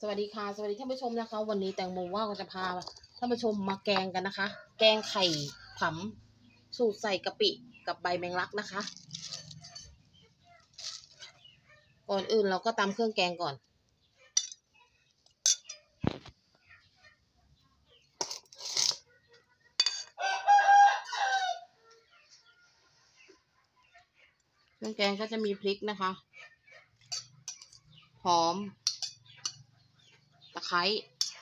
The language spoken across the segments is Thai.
สวัสดีค่ะสวัสดีท่านผู้ชมนะคะวันนี้แตงโมว่าก็จะพาท่านผู้ชมมาแกงกันนะคะแกงไข่ผำสูตรใส่กะปิกับใบแมงลักนะคะก่อนอื่นเราก็ตำเครื่องแกงก่อนเครื่องแกงก็จะมีพริกนะคะหอมตะไคร้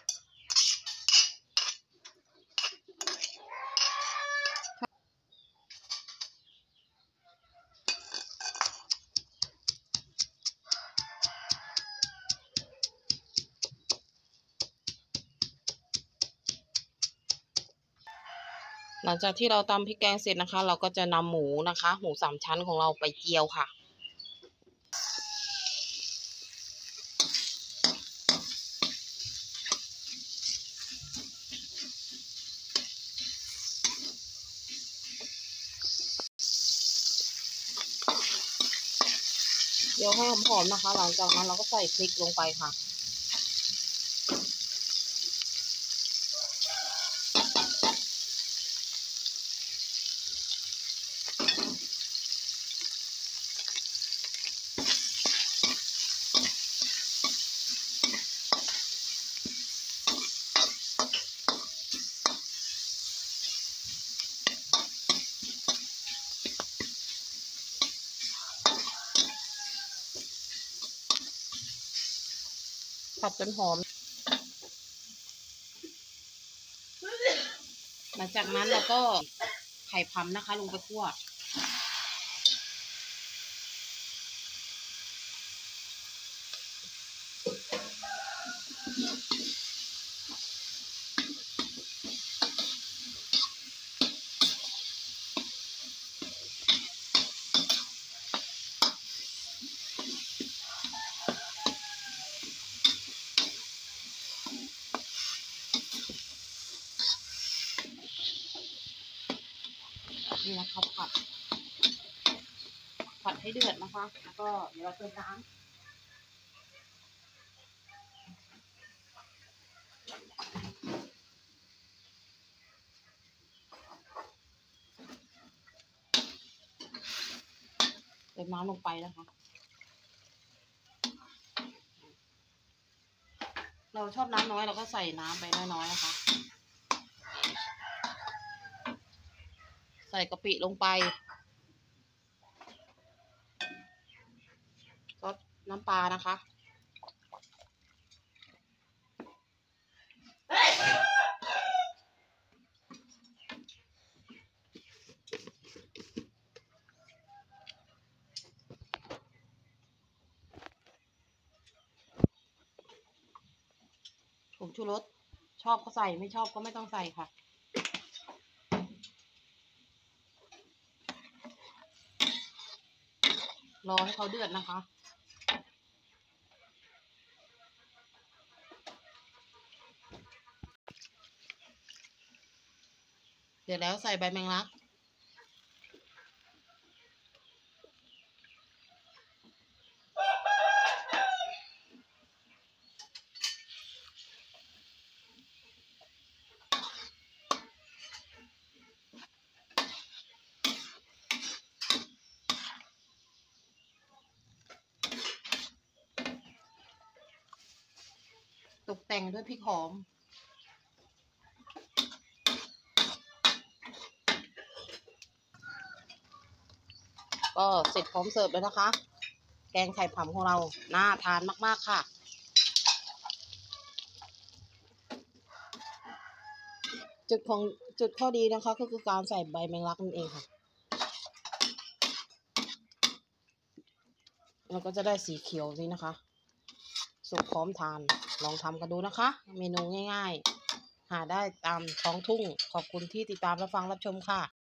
หลังจากที่เราตำพริกแกงเสร็จนะคะเราก็จะนำหมูนะคะหมู3 ชั้นของเราไปเจียวค่ะเจียวให้หอมๆนะคะหลังจากนั้นเราก็ใส่พริกลงไปค่ะผัดจนหอมหลังจากนั้นเราก็ไข่พำนะคะลงไปคั่วนี่นะคะผัดให้เดือดนะคะแล้วก็เดี๋ยวเราเติมน้ำลงไปนะคะเราชอบน้ำน้อยเราก็ใส่น้ำไปน้อยๆนะคะใส่กะปิลงไปซอสน้ำปลานะคะผงชูรสชอบก็ใส่ไม่ชอบก็ไม่ต้องใส่ค่ะรอให้เขาเดือดนะคะเดี๋ยวแล้วใส่ใบแมงลักตกแต่งด้วยพริกหอมก็เสร็จพร้อมเสิร์ฟแล้วนะคะแกงไข่ผำของเราน่าทานมากๆค่ะจุดข้อดีนะคะก็คือการใส่ใบแมงลักนั่นเองค่ะแล้วก็จะได้สีเขียวนี้นะคะสุกพร้อมทานลองทำกันดูนะคะเมนูง่ายๆหาได้ตามท้องทุ่งขอบคุณที่ติดตามรับฟังรับชมค่ะ